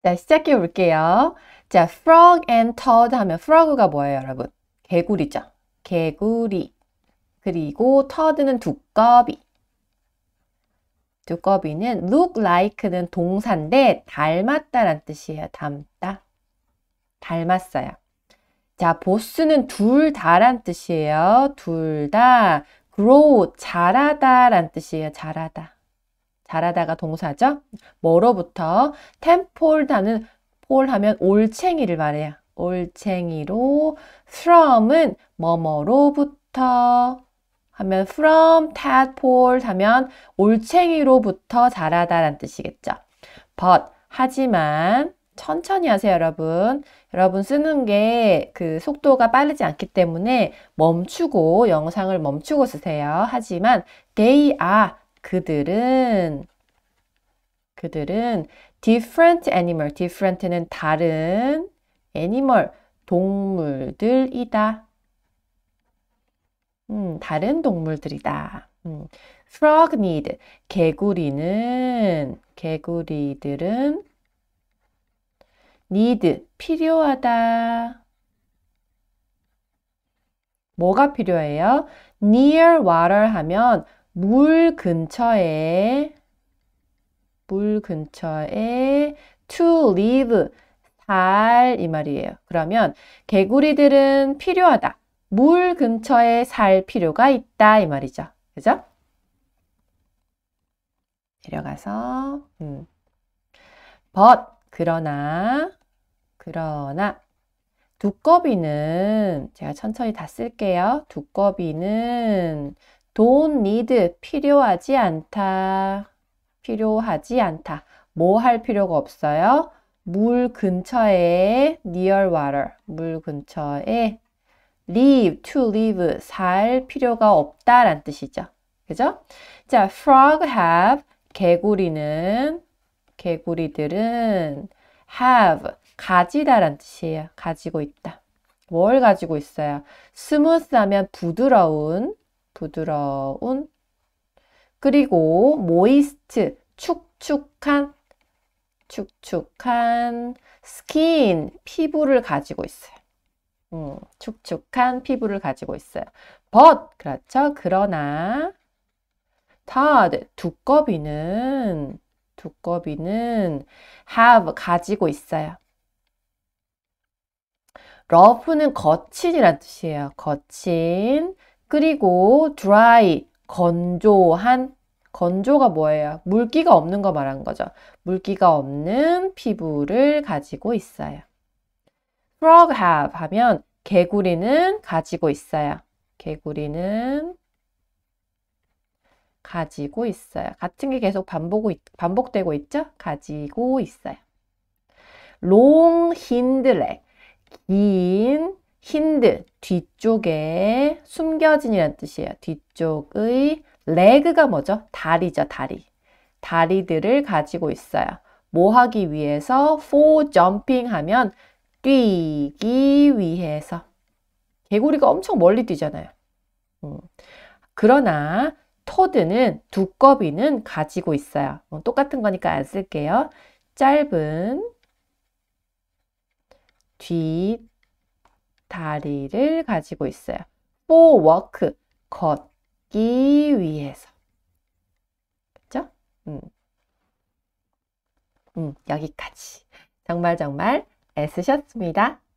자, 시작해 볼게요. 자, frog and toad 하면 frog가 뭐예요, 여러분? 개구리죠. 개구리. 그리고 toad는 두꺼비. 두꺼비는 look like는 동사인데 닮았다란 뜻이에요. 닮다. 닮았어요. 자, 보스는 둘 다란 뜻이에요. 둘 다. grow, 자라다란 뜻이에요. 자라다. 자라다가 동사죠. 뭐로부터? tempora는 폴 하면 올챙이를 말해요. 올챙이로. from은 뭐뭐로부터 하면 from tadpole 하면 올챙이로부터 자라다란 뜻이겠죠. but 하지만 천천히 하세요, 여러분. 여러분 쓰는 게 그 속도가 빠르지 않기 때문에 멈추고 영상을 멈추고 쓰세요. 하지만 they are 그들은 different animal. different는 다른 animal 동물들이다. 다른 동물들이다. frog need. 개구리들은 need 필요하다. 뭐가 필요해요? near water 하면 물 근처에 to live 살 이 말이에요. 그러면 개구리들은 필요하다. 물 근처에 살 필요가 있다 이 말이죠. 그죠? 내려가서 but 그러나 두꺼비는 제가 천천히 다 쓸게요. 두꺼비는 don't need 필요하지 않다. 뭐 할 필요가 없어요? 물 근처에 near water 물 근처에 to live 살 필요가 없다란 뜻이죠. 그죠? 자, frog have 개구리들은 have 가지다란 뜻이에요. 가지고 있다. 뭘 가지고 있어요? smooth 하면 부드러운 그리고 moist 축축한 skin 피부를 가지고 있어요. 축축한 피부를 가지고 있어요. but 그렇죠. 그러나 toad 두꺼비는 have 가지고 있어요. rough는 거친이란 뜻이에요. 거친. 그리고 dry 건조가 뭐예요? 물기가 없는 거 말하는 거죠. 물기가 없는 피부를 가지고 있어요. frog have 하면 개구리는 가지고 있어요. 같은 게 계속 반복되고 있죠? 가지고 있어요. long hind leg. 긴 힌드 뒤쪽에 숨겨진이라는 뜻이에요. 뒤쪽의 leg가 뭐죠? 다리죠, 다리. 다리들을 가지고 있어요. 뭐 하기 위해서? for jumping 하면 뛰기 위해서. 개구리가 엄청 멀리 뛰잖아요. 그러나 두꺼비는 가지고 있어요. 똑같은 거니까 안 쓸게요. 짧은 다리를 가지고 있어요. for walk 걷기 위해서. 그렇죠? 여기까지. 정말 애쓰셨습니다.